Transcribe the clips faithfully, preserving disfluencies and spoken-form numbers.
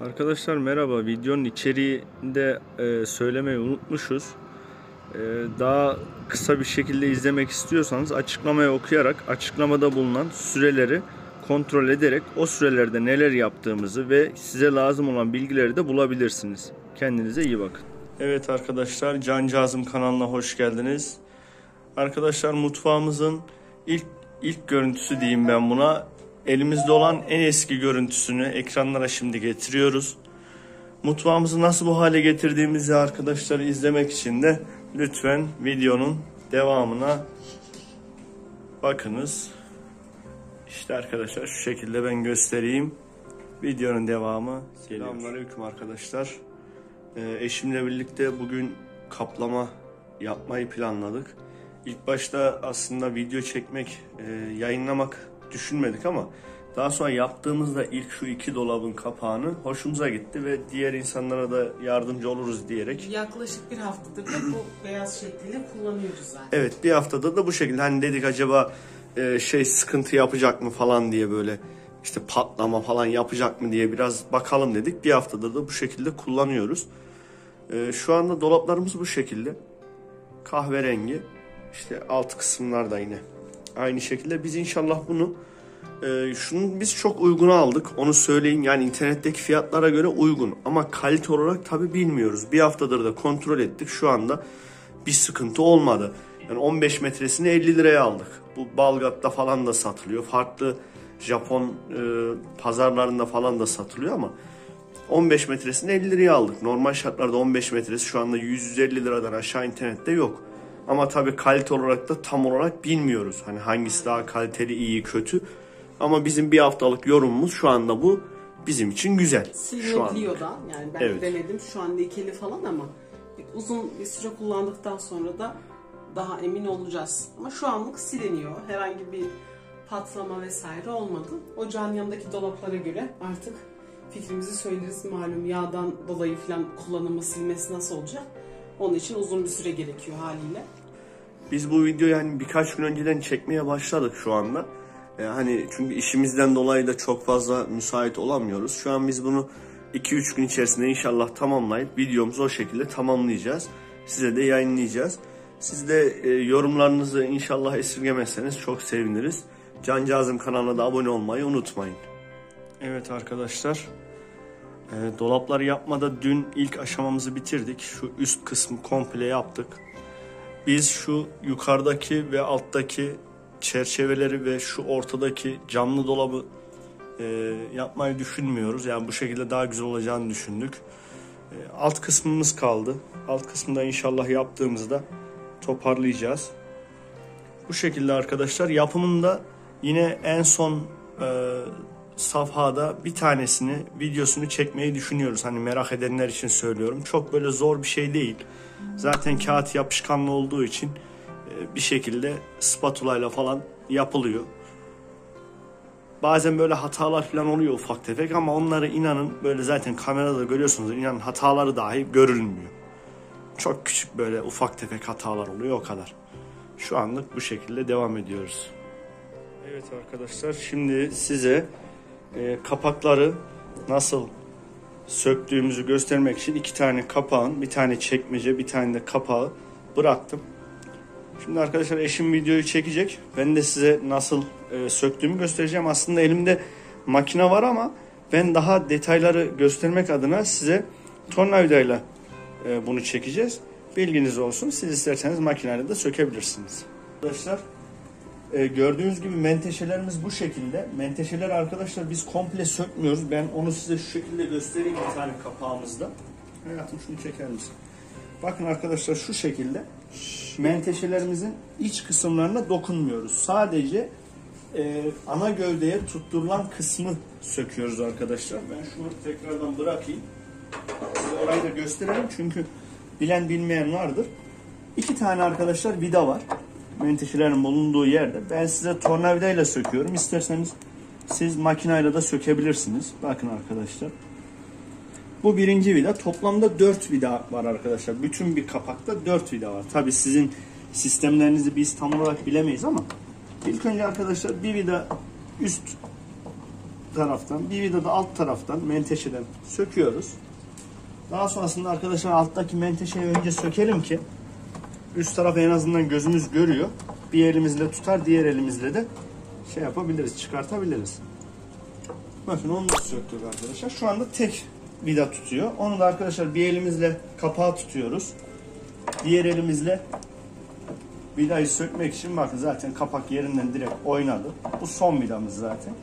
Arkadaşlar merhaba. Videonun içeriğinde e, söylemeyi unutmuşuz. E, daha kısa bir şekilde izlemek istiyorsanız açıklamayı okuyarak açıklamada bulunan süreleri kontrol ederek o sürelerde neler yaptığımızı ve size lazım olan bilgileri de bulabilirsiniz. Kendinize iyi bakın. Evet arkadaşlar, Cancağızım kanalına hoş geldiniz. Arkadaşlar mutfağımızın ilk ilk görüntüsü diyeyim ben buna. Elimizde olan en eski görüntüsünü ekranlara şimdi getiriyoruz. Mutfağımızı nasıl bu hale getirdiğimizi arkadaşlar izlemek için de lütfen videonun devamına bakınız. İşte arkadaşlar şu şekilde ben göstereyim. Videonun devamı geliyor. Selamünaleyküm arkadaşlar. Ee, eşimle birlikte bugün kaplama yapmayı planladık. İlk başta aslında video çekmek, e, yayınlamak düşünmedik ama daha sonra yaptığımızda ilk şu iki dolabın kapağını hoşumuza gitti ve diğer insanlara da yardımcı oluruz diyerek. Yaklaşık bir haftadır da bu beyaz şekliyle kullanıyoruz zaten. Evet, bir haftada da bu şekilde. Hani dedik acaba e, şey sıkıntı yapacak mı falan diye, böyle işte patlama falan yapacak mı diye biraz bakalım dedik. Bir haftada da bu şekilde kullanıyoruz. E, şu anda dolaplarımız bu şekilde. Kahverengi. İşte alt kısımlar da yine aynı şekilde. Biz inşallah bunu e, şunu biz çok uyguna aldık. Onu söyleyeyim, yani internetteki fiyatlara göre uygun. Ama kalite olarak tabi bilmiyoruz. Bir haftadır da kontrol ettik. Şu anda bir sıkıntı olmadı. Yani on beş metresini elli liraya aldık. Bu Balgat'ta falan da satılıyor. Farklı Japon e, pazarlarında falan da satılıyor ama on beş metresini elli liraya aldık. Normal şartlarda on beş metresi şu anda yüz yüz elli liradan aşağı internette yok. Ama tabii kalite olarak da tam olarak bilmiyoruz. Hani hangisi daha kaliteli, iyi, kötü. Ama bizim bir haftalık yorumumuz şu anda bu. Bizim için güzel. Siliniyor da. Yani ben evet. denedim şu an lekeli falan ama uzun bir süre kullandıktan sonra da daha emin olacağız. Ama şu anlık siliniyor. Herhangi bir patlama vesaire olmadı. Ocağın yanındaki dolaplara göre artık fikrimizi söyleriz. Malum yağdan dolayı falan kullanımı, silmesi nasıl olacak? Onun için uzun bir süre gerekiyor haliyle. Biz bu videoyu yani birkaç gün önceden çekmeye başladık şu anda. Ee, hani çünkü işimizden dolayı da çok fazla müsait olamıyoruz. Şu an biz bunu iki üç gün içerisinde inşallah tamamlayıp videomuzu o şekilde tamamlayacağız. Size de yayınlayacağız. Siz de e, yorumlarınızı inşallah esirgemezseniz çok seviniriz. Cancağızım kanalına da abone olmayı unutmayın. Evet arkadaşlar. E, dolapları yapmada dün ilk aşamamızı bitirdik. Şu üst kısmı komple yaptık. Biz şu yukarıdaki ve alttaki çerçeveleri ve şu ortadaki camlı dolabı e, yapmayı düşünmüyoruz. Yani bu şekilde daha güzel olacağını düşündük. E, alt kısmımız kaldı. Alt kısmında inşallah yaptığımızda toparlayacağız. Bu şekilde arkadaşlar. Yapımında yine en son e, safhada bir tanesini, videosunu çekmeyi düşünüyoruz. Hani merak edenler için söylüyorum. Çok böyle zor bir şey değil. Zaten kağıt yapışkanlı olduğu için bir şekilde spatula ile falan yapılıyor. Bazen böyle hatalar falan oluyor ufak tefek ama onları inanın böyle zaten kamerada görüyorsunuz. İnanın hataları dahi görülmüyor. Çok küçük böyle ufak tefek hatalar oluyor, o kadar. Şu anlık bu şekilde devam ediyoruz. Evet arkadaşlar, şimdi size e, kapakları nasıl söktüğümüzü göstermek için iki tane kapağın, bir tane çekmece, bir tane de kapağı bıraktım. Şimdi arkadaşlar eşim videoyu çekecek. Ben de size nasıl e, söktüğümü göstereceğim. Aslında elimde makine var ama ben daha detayları göstermek adına size tornavidayla e, bunu çekeceğiz. Bilginiz olsun. Siz isterseniz makineyle de sökebilirsiniz. Arkadaşlar e, gördüğünüz gibi menteşelerimiz bu şekilde. Menteşeler arkadaşlar biz komple sökmüyoruz. Ben onu size şu şekilde göstereyim bir tane kapağımızda. Hayatım şunu çeker misin? Bakın arkadaşlar şu şekilde menteşelerimizin iç kısımlarına dokunmuyoruz. Sadece e, ana gövdeye tutturulan kısmı söküyoruz arkadaşlar. Ben şunu tekrardan bırakayım. Orayı da gösterelim çünkü bilen bilmeyen vardır. İki tane arkadaşlar vida var. Menteşelerin bulunduğu yerde. Ben size tornavidayla söküyorum. İsterseniz siz makinayla da sökebilirsiniz. Bakın arkadaşlar. Bu birinci vida. Toplamda dört vida var arkadaşlar. Bütün bir kapakta dört vida var. Tabi sizin sistemlerinizi biz tam olarak bilemeyiz ama ilk önce arkadaşlar bir vida üst taraftan, bir vida da alt taraftan menteşeden söküyoruz. Daha sonrasında arkadaşlar alttaki menteşeyi önce sökelim ki üst tarafı en azından gözümüz görüyor. Bir elimizle tutar, diğer elimizle de şey yapabiliriz, çıkartabiliriz. Bakın onu da söktük arkadaşlar. Şu anda tek vida tutuyor. Onu da arkadaşlar bir elimizle kapağı tutuyoruz. Diğer elimizle vidayı sökmek için bakın zaten kapak yerinden direkt oynadı. Bu son vidamız zaten.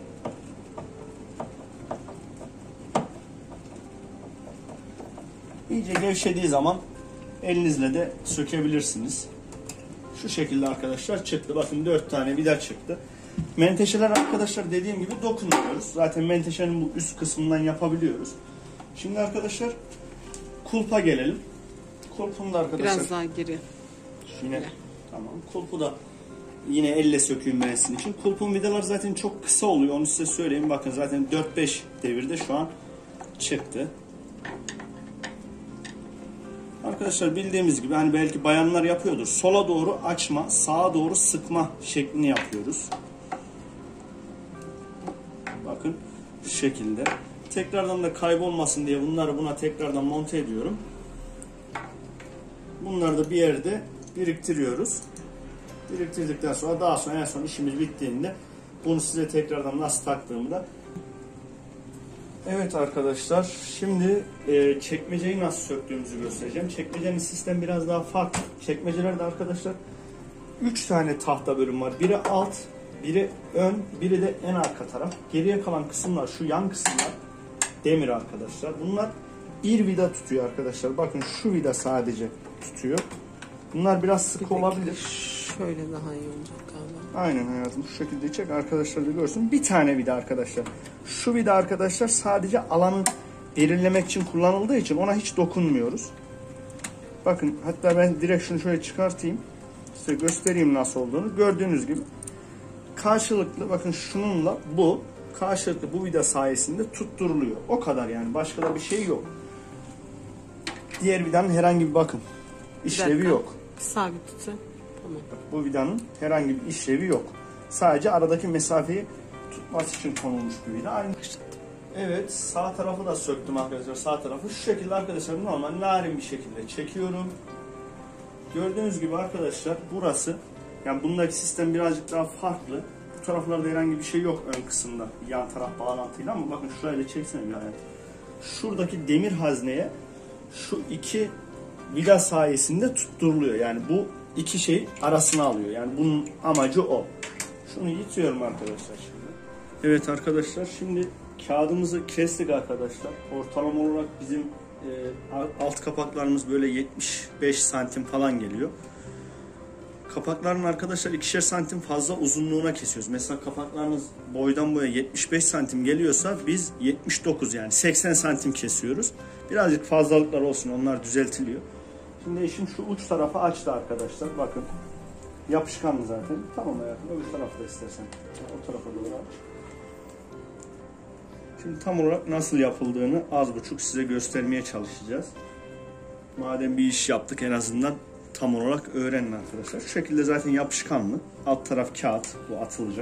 İyice gevşediği zaman elinizle de sökebilirsiniz. Şu şekilde arkadaşlar çıktı. Bakın dört tane vida çıktı. Menteşeler arkadaşlar dediğim gibi dokunmuyoruz. Zaten menteşenin bu üst kısmından yapabiliyoruz. Şimdi arkadaşlar kulpa gelelim. Kulpunu da arkadaşlar Biraz daha geri. yine tamam. Kulpu da yine elle söküyorum ben sizin için. Kulpun vidaları zaten çok kısa oluyor. Onu size söyleyeyim. Bakın zaten dört beş devirde şu an çıktı. Arkadaşlar bildiğimiz gibi hani belki bayanlar yapıyordur. Sola doğru açma, sağa doğru sıkma şeklini yapıyoruz. Bakın şu şekilde. Tekrardan da kaybolmasın diye bunları buna tekrardan monte ediyorum. Bunları da bir yerde biriktiriyoruz. Biriktirdikten sonra daha sonra en son işimiz bittiğinde bunu size tekrardan nasıl taktığımı da. Evet arkadaşlar, şimdi e, çekmeceyi nasıl söktüğümüzü göstereceğim. Çekmecenin sistemi biraz daha farklı. Çekmecelerde arkadaşlar üç tane tahta bölüm var. Biri alt, biri ön, biri de en arka taraf. Geriye kalan kısımlar, şu yan kısımlar demir arkadaşlar. Bunlar bir vida tutuyor arkadaşlar. Bakın şu vida sadece tutuyor. Bunlar biraz sık olabilir. Şöyle daha iyi olacak galiba. Aynen hayatım, şu şekilde çek, arkadaşlar da görsün. Bir tane vida arkadaşlar. Şu vida arkadaşlar sadece alanı belirlemek için kullanıldığı için ona hiç dokunmuyoruz. Bakın hatta ben direkt şunu şöyle çıkartayım. Size göstereyim nasıl olduğunu. Gördüğünüz gibi karşılıklı, bakın şununla bu karşılıklı bu vida sayesinde tutturuluyor. O kadar yani, başka da bir şey yok. Diğer vidanın herhangi bir bakın işlevi yok. Sabit tutun. Tamam. Bu vidanın herhangi bir işlevi yok. Sadece aradaki mesafeyi tutması için konulmuş bir vida. Aynı. Evet, sağ tarafı da söktüm arkadaşlar. Sağ tarafı şu şekilde arkadaşlar, normal narin bir şekilde çekiyorum. Gördüğünüz gibi arkadaşlar burası, yani bundaki sistem birazcık daha farklı. Bu taraflarda herhangi bir şey yok ön kısımda, yan taraf bağlantıyla, ama bakın şurayla çeksene bir hayat. Şuradaki demir hazneye şu iki vida sayesinde tutturuluyor. Yani bu iki şey arasına alıyor. Yani bunun amacı o. Şunu yitiyorum arkadaşlar şimdi. Evet arkadaşlar, şimdi kağıdımızı kestik arkadaşlar. Ortalama olarak bizim e, alt kapaklarımız böyle yetmiş beş santim falan geliyor. Kapakların arkadaşlar ikişer santim fazla uzunluğuna kesiyoruz. Mesela kapaklarınız boydan boya yetmiş beş santim geliyorsa biz yetmiş dokuz, yani seksen santim kesiyoruz. Birazcık fazlalıklar olsun, onlar düzeltiliyor. Şimdi eşim şu uç tarafı açtı arkadaşlar. Bakın yapışkanlı zaten. Tamam hayatım, öbür tarafta istersen. O tarafa doğru aç. Şimdi tam olarak nasıl yapıldığını az buçuk size göstermeye çalışacağız. Madem bir iş yaptık, en azından tam olarak öğrenin arkadaşlar. Şu şekilde zaten yapışkanlı. Alt taraf kağıt. Bu atılacak.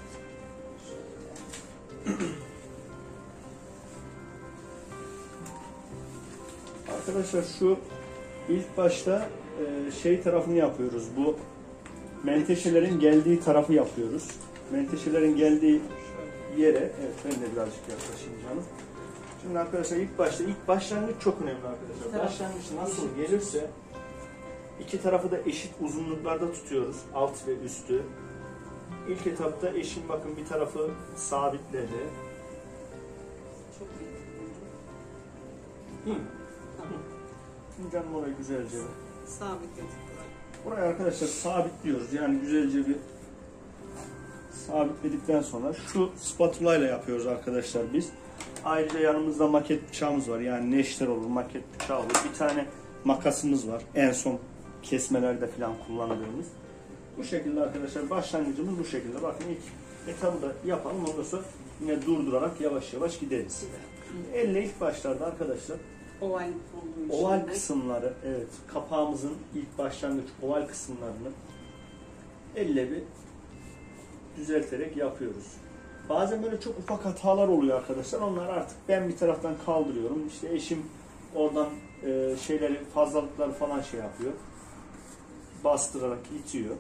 Arkadaşlar şu ilk başta şey tarafını yapıyoruz. Bu menteşelerin geldiği tarafı yapıyoruz. Menteşelerin geldiği yere, evet ben de birazcık yaklaşayım canım. Şimdi arkadaşlar ilk başta, ilk başlangıç çok önemli arkadaşlar. Başlangıç nasıl gelirse iki tarafı da eşit uzunluklarda tutuyoruz. Alt ve üstü. İlk etapta eşim bakın bir tarafı sabitledi. Çok iyi. Hı. Tamam. Şimdi canım orayı güzelce Sabitledik. buraya arkadaşlar sabitliyoruz. Yani güzelce bir sabitledikten sonra şu spatula ile yapıyoruz arkadaşlar biz. Ayrıca yanımızda maket bıçağımız var. Yani neşter olur, maket bıçağı olur. Bir tane makasımız var. En son kesmelerde falan kullandığımız. Bu şekilde arkadaşlar başlangıcımız bu şekilde. Bakın ilk etabı da yapalım. Ondan sonra yine durdurarak yavaş yavaş gideriz. Elle ilk başlarda arkadaşlar Oval, oval kısımları, evet, kapağımızın ilk başlangıç oval kısımlarını elle bir düzelterek yapıyoruz. Bazen böyle çok ufak hatalar oluyor arkadaşlar. Onlar artık ben bir taraftan kaldırıyorum. İşte eşim oradan e, şeyleri, fazlalıkları falan şey yapıyor. Bastırarak itiyor.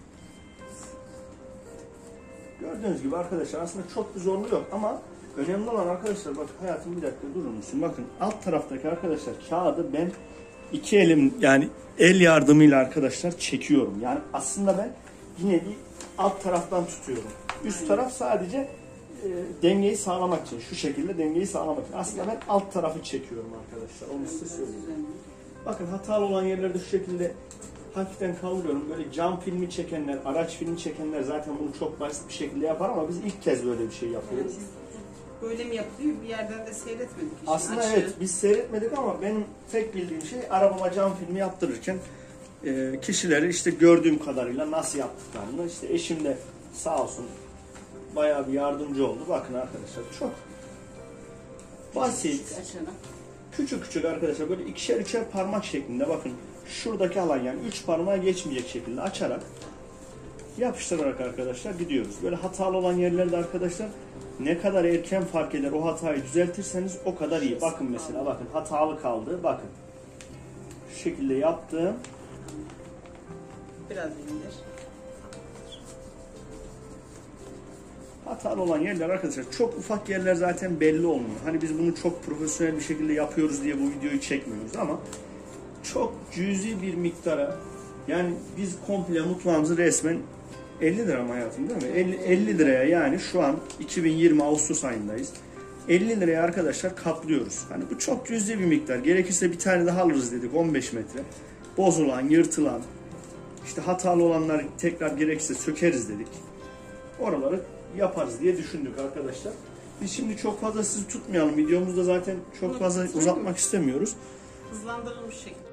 Gördüğünüz gibi arkadaşlar aslında çok bir zorluğu yok ama önemli olan arkadaşlar, bak hayatım bir dakika durur musun? Bakın alt taraftaki arkadaşlar kağıdı ben iki elim, yani el yardımıyla arkadaşlar çekiyorum. Yani aslında ben yine bir alt taraftan tutuyorum. Üst taraf sadece e, dengeyi sağlamak için, şu şekilde dengeyi sağlamak için. Aslında ben alt tarafı çekiyorum arkadaşlar. Onu size söyleyeyim. Bakın hatalı olan yerlerde şu şekilde hafiften kaldırıyorum. Böyle cam filmi çekenler, araç filmi çekenler zaten bunu çok basit bir şekilde yapar ama biz ilk kez böyle bir şey yapıyoruz. Böyle mi yapılıyor? Bir yerden de seyretmedik. İşte. Aslında Açı. evet biz seyretmedik ama benim tek bildiğim şey arabama cam filmi yaptırırken e, kişileri işte gördüğüm kadarıyla nasıl yaptıklarını, işte eşim de sağ olsun bayağı bir yardımcı oldu. Bakın arkadaşlar çok basit. Açalım. Küçük küçük arkadaşlar böyle ikişer ikişer parmak şeklinde, bakın şuradaki alan yani üç parmağa geçmeyecek şekilde açarak yapıştırarak arkadaşlar gidiyoruz. Böyle hatalı olan yerlerde arkadaşlar ne kadar erken fark eder o hatayı düzeltirseniz o kadar iyi. Bakın mesela bakın hatalı kaldı, bakın şu şekilde yaptım. Biraz indir. Hatalı olan yerler arkadaşlar çok ufak yerler zaten belli olmuyor. Hani biz bunu çok profesyonel bir şekilde yapıyoruz diye bu videoyu çekmiyoruz ama çok cüzi bir miktara, yani biz komple mutfağımızı resmen elli lira mı hayatım değil mi? elli, elli liraya, yani şu an iki bin yirmi Ağustos ayındayız. elli liraya arkadaşlar kaplıyoruz. Hani bu çok cüzi bir miktar. Gerekirse bir tane daha alırız dedik, on beş metre. Bozulan, yırtılan, işte hatalı olanlar tekrar gerekirse sökeriz dedik. Oraları yaparız diye düşündük arkadaşlar. Biz şimdi çok fazla sizi tutmayalım. Videomuzda zaten çok fazla uzatmak istemiyoruz. Hızlandırılmış şekilde.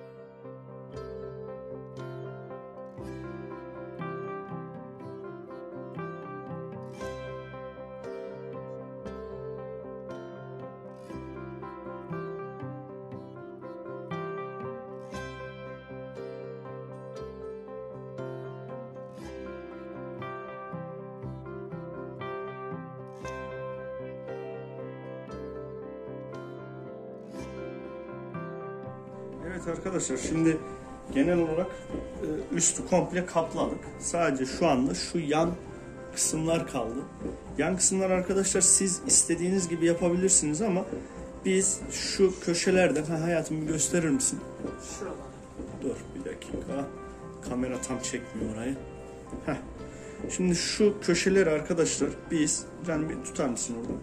Evet arkadaşlar, şimdi genel olarak üstü komple kapladık. Sadece şu anda şu yan kısımlar kaldı. Yan kısımlar arkadaşlar siz istediğiniz gibi yapabilirsiniz ama biz şu köşelerden, ha hayatım bir gösterir misin? Şuralar. Dur bir dakika. Kamera tam çekmiyor orayı. Heh. Şimdi şu köşeleri arkadaşlar biz, can bir tutar mısın orada?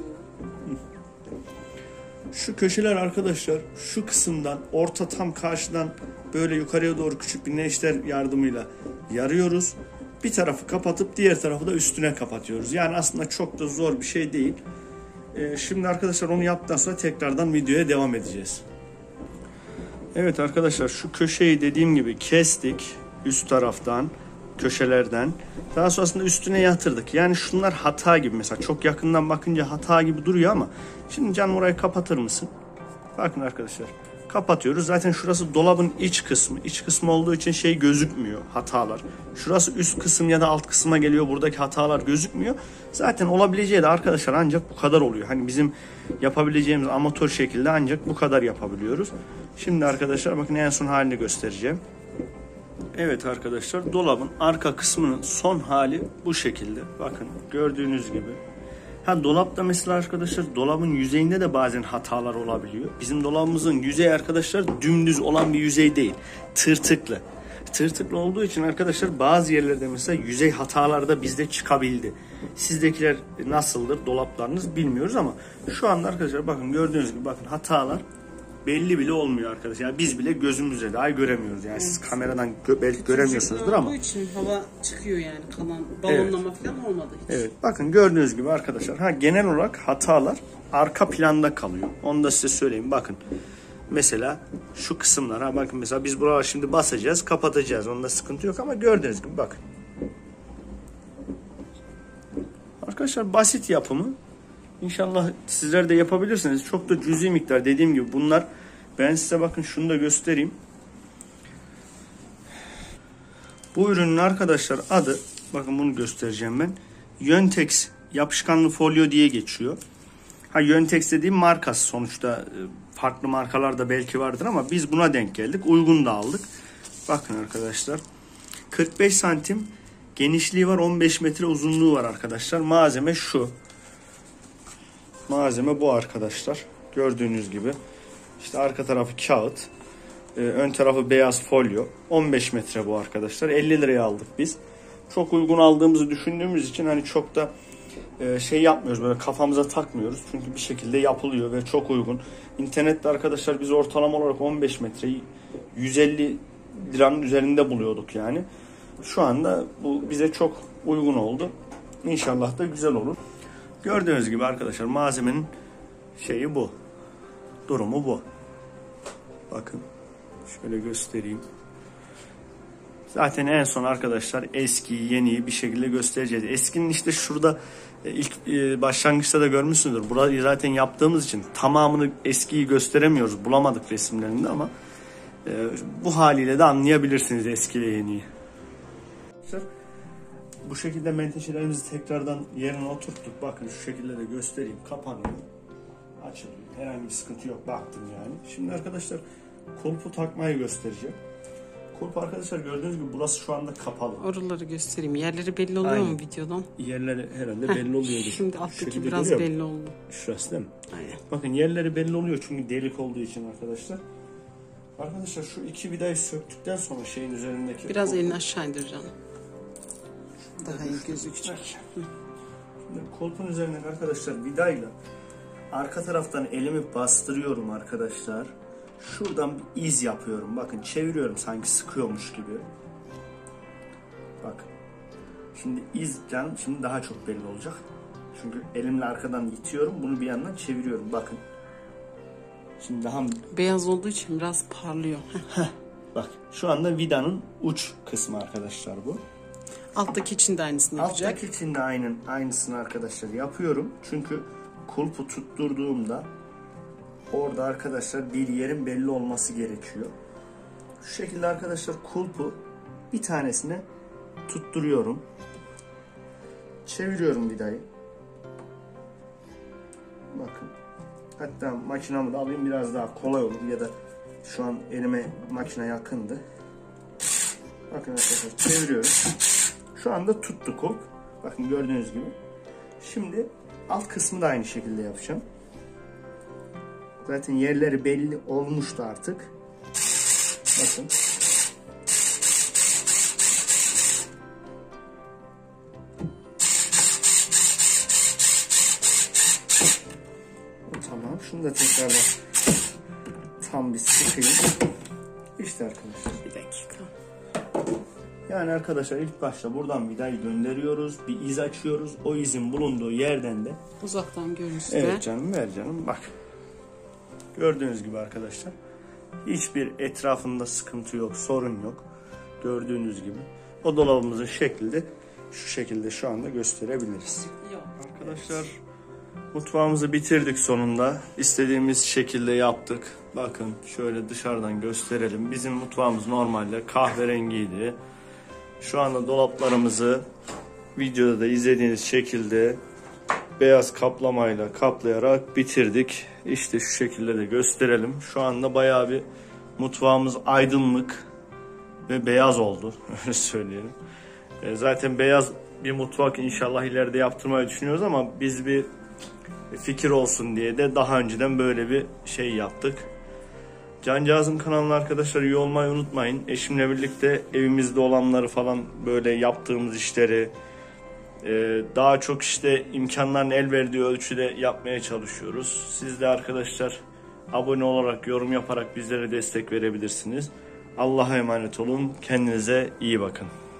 Şu köşeler arkadaşlar şu kısımdan, orta tam karşıdan böyle yukarıya doğru küçük bir neşter yardımıyla yarıyoruz. Bir tarafı kapatıp diğer tarafı da üstüne kapatıyoruz. Yani aslında çok da zor bir şey değil. Ee, şimdi arkadaşlar onu yaptıktan sonra tekrardan videoya devam edeceğiz. Evet arkadaşlar, şu köşeyi dediğim gibi kestik üst taraftan, köşelerden. Daha sonrasında üstüne yatırdık. Yani şunlar hata gibi, mesela çok yakından bakınca hata gibi duruyor ama şimdi can orayı kapatır mısın? Bakın arkadaşlar, kapatıyoruz. Zaten şurası dolabın iç kısmı. İç kısmı olduğu için şey gözükmüyor, hatalar. Şurası üst kısım ya da alt kısma geliyor. Buradaki hatalar gözükmüyor. Zaten olabileceği de arkadaşlar ancak bu kadar oluyor. Hani bizim yapabileceğimiz amatör şekilde ancak bu kadar yapabiliyoruz. Şimdi arkadaşlar bakın en son halini göstereceğim. Evet arkadaşlar, dolabın arka kısmının son hali bu şekilde. Bakın gördüğünüz gibi. Ha dolapta mesela arkadaşlar dolabın yüzeyinde de bazen hatalar olabiliyor. Bizim dolabımızın yüzeyi arkadaşlar dümdüz olan bir yüzey değil. Tırtıklı. Tırtıklı olduğu için arkadaşlar bazı yerlerde mesela yüzey hataları da bizde çıkabildi. Sizdekiler nasıldır dolaplarınız bilmiyoruz ama şu anda arkadaşlar bakın gördüğünüz gibi bakın hatalar belli bile olmuyor arkadaşlar. Yani biz bile gözümüzle dahi göremiyoruz. Yani evet. Siz kameradan gö belki göremiyorsunuzdur ama. Olduğu için hava çıkıyor yani, kalan balonlama evet. falan olmadı hiç. Evet. Bakın gördüğünüz gibi arkadaşlar. Ha genel olarak hatalar arka planda kalıyor. Onu da size söyleyeyim. Bakın. Mesela şu kısımlar, ha bakın mesela biz buraları şimdi basacağız, kapatacağız. Onda sıkıntı yok ama gördüğünüz gibi bakın. Arkadaşlar basit yapımı. İnşallah sizler de yapabilirsiniz. Çok da cüzi miktar, dediğim gibi bunlar, ben size bakın şunu da göstereyim. Bu ürünün arkadaşlar adı, bakın bunu göstereceğim ben. Yöntex yapışkanlı folyo diye geçiyor. Ha, Yöntex dediğim markası, sonuçta farklı markalar da belki vardır ama biz buna denk geldik. Uygun da aldık. Bakın arkadaşlar, kırk beş santim genişliği var, on beş metre uzunluğu var arkadaşlar. Malzeme şu. Malzeme bu arkadaşlar. Gördüğünüz gibi. İşte arka tarafı kağıt. Ön tarafı beyaz folyo. on beş metre bu arkadaşlar. elli liraya aldık biz. Çok uygun aldığımızı düşündüğümüz için hani çok da şey yapmıyoruz, böyle kafamıza takmıyoruz. Çünkü bir şekilde yapılıyor ve çok uygun. İnternette arkadaşlar biz ortalama olarak on beş metreyi yüz elli liranın üzerinde buluyorduk yani. Şu anda bu bize çok uygun oldu. İnşallah da güzel olur. Gördüğünüz gibi arkadaşlar, malzemenin şeyi bu. Durumu bu. Bakın şöyle göstereyim. Zaten en son arkadaşlar eskiyi yeniyi bir şekilde göstereceğiz. Eskinin işte şurada ilk başlangıçta da görmüşsünüzdür. Burayı zaten yaptığımız için tamamını eskiyi gösteremiyoruz. Bulamadık resimlerinde ama bu haliyle de anlayabilirsiniz eski ve yeniyi. Bu şekilde menteşelerimizi tekrardan yerine oturttuk. Bakın şu şekilde de göstereyim. Kapanıyor. Açılıyor. Herhangi bir sıkıntı yok. Baktım yani. Şimdi arkadaşlar kulpu takmayı göstereceğim. Kulp arkadaşlar gördüğünüz gibi burası şu anda kapalı. Oraları göstereyim. Yerleri belli oluyor Aynen. mu videodan? Yerleri herhalde Heh, belli oluyor. Şimdi alttaki biraz belli oldu. Şurası değil mi? Aynen. Bakın yerleri belli oluyor çünkü delik olduğu için arkadaşlar. Arkadaşlar şu iki vidayı söktükten sonra şeyin üzerindeki... Biraz kulpu... elini aşağı indir canım. Daha iyi gözükecek. Şimdi kulpun üzerine arkadaşlar vidayla arka taraftan elimi bastırıyorum arkadaşlar. Şuradan bir iz yapıyorum. Bakın çeviriyorum sanki sıkıyormuş gibi. Bak. Şimdi iz canım şimdi daha çok belli olacak. Çünkü elimle arkadan itiyorum. Bunu bir yandan çeviriyorum. Bakın. Şimdi daha beyaz olduğu için biraz parlıyor. Bak şu anda vidanın uç kısmı arkadaşlar bu. Alttaki için de aynısını yapacak. Alttaki için de aynen aynısını arkadaşlar yapıyorum. Çünkü kulpu tutturduğumda orada arkadaşlar bir yerin belli olması gerekiyor. Şu şekilde arkadaşlar kulpu bir tanesine tutturuyorum. Çeviriyorum vidayı. Bakın. Hatta makinamı da alayım, biraz daha kolay olur ya da şu an elime makine yakındı. Bakın arkadaşlar çeviriyorum. Şu anda tuttu kulp. Bakın gördüğünüz gibi. Şimdi alt kısmı da aynı şekilde yapacağım. Zaten yerleri belli olmuştu artık. Bakın. Tamam. Şunu da tekrardan tam bir sıkayım. İşte arkadaşlar. Bir dakika. Yani arkadaşlar ilk başta buradan vidayı gönderiyoruz. Bir iz açıyoruz. O izin bulunduğu yerden de uzaktan görüntüsü. Evet canım, ver canım bak. Gördüğünüz gibi arkadaşlar. Hiçbir etrafında sıkıntı yok, sorun yok. Gördüğünüz gibi. O dolabımızın şekli de şu şekilde şu anda gösterebiliriz. Yok. Arkadaşlar mutfağımızı bitirdik sonunda. İstediğimiz şekilde yaptık. Bakın şöyle dışarıdan gösterelim. Bizim mutfağımız normalde kahverengiydi. Şu anda dolaplarımızı videoda da izlediğiniz şekilde beyaz kaplamayla kaplayarak bitirdik. İşte şu şekilde de gösterelim. Şu anda bayağı bir mutfağımız aydınlık ve beyaz oldu. Öyle söyleyelim. Zaten beyaz bir mutfak inşallah ileride yaptırmayı düşünüyoruz ama biz bir fikir olsun diye de daha önceden böyle bir şey yaptık. Cancağızım kanalına arkadaşlar üye olmayı unutmayın. Eşimle birlikte evimizde olanları falan böyle yaptığımız işleri daha çok işte imkanların el verdiği ölçüde yapmaya çalışıyoruz. Siz de arkadaşlar abone olarak, yorum yaparak bizlere destek verebilirsiniz. Allah'a emanet olun. Kendinize iyi bakın.